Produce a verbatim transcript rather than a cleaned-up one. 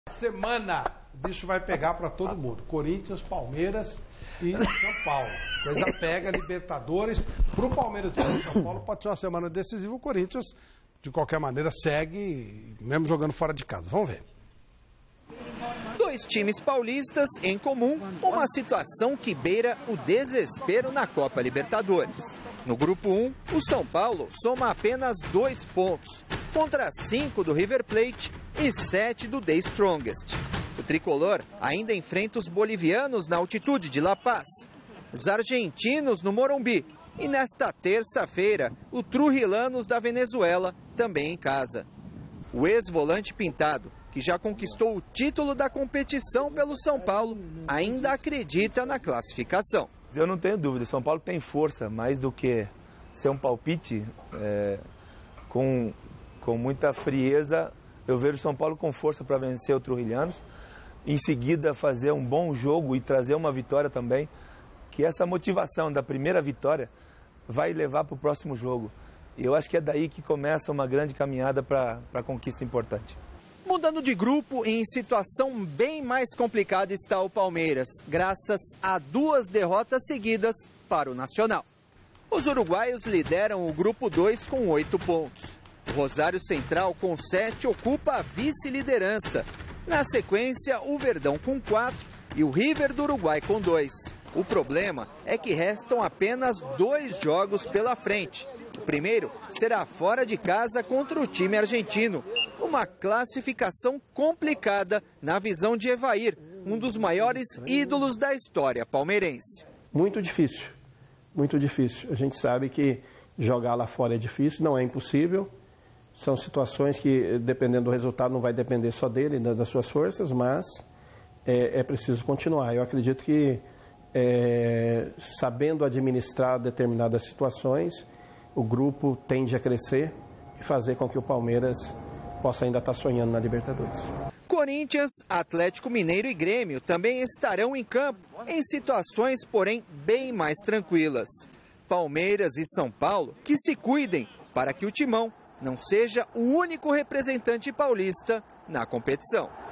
Semana, o bicho vai pegar para todo mundo. Corinthians, Palmeiras e São Paulo. Coisa pega, Libertadores. Para o Palmeiras e o São Paulo pode ser uma semana decisiva. O Corinthians, de qualquer maneira, segue, mesmo jogando fora de casa. Vamos ver. Dois times paulistas em comum, uma situação que beira o desespero na Copa Libertadores. No grupo um, o São Paulo soma apenas dois pontos, contra cinco do River Plate e sete do The Strongest. O tricolor ainda enfrenta os bolivianos na altitude de La Paz, os argentinos no Morumbi e nesta terça-feira, o Trujillanos da Venezuela também em casa. O ex-volante pintado, que já conquistou o título da competição pelo São Paulo, ainda acredita na classificação. Eu não tenho dúvida, o São Paulo tem força, mais do que ser um palpite, é, com, com muita frieza. Eu vejo o São Paulo com força para vencer o Trujillanos, em seguida fazer um bom jogo e trazer uma vitória também, que essa motivação da primeira vitória vai levar para o próximo jogo. E eu acho que é daí que começa uma grande caminhada para a conquista importante. Mudando de grupo, em situação bem mais complicada está o Palmeiras, graças a duas derrotas seguidas para o Nacional. Os uruguaios lideram o grupo dois com oito pontos. O Rosário Central, com sete, ocupa a vice-liderança. Na sequência, o Verdão com quatro e o River do Uruguai com dois. O problema é que restam apenas dois jogos pela frente. O primeiro será fora de casa contra o time argentino. Uma classificação complicada na visão de Evair, um dos maiores ídolos da história palmeirense. Muito difícil, muito difícil. A gente sabe que jogar lá fora é difícil, não é impossível. São situações que, dependendo do resultado, não vai depender só dele, das suas forças, mas é, é preciso continuar. Eu acredito que, é, sabendo administrar determinadas situações, o grupo tende a crescer e fazer com que o Palmeiras possa ainda estar sonhando na Libertadores. Corinthians, Atlético Mineiro e Grêmio também estarão em campo, em situações, porém, bem mais tranquilas. Palmeiras e São Paulo que se cuidem para que o Timão não seja o único representante paulista na competição.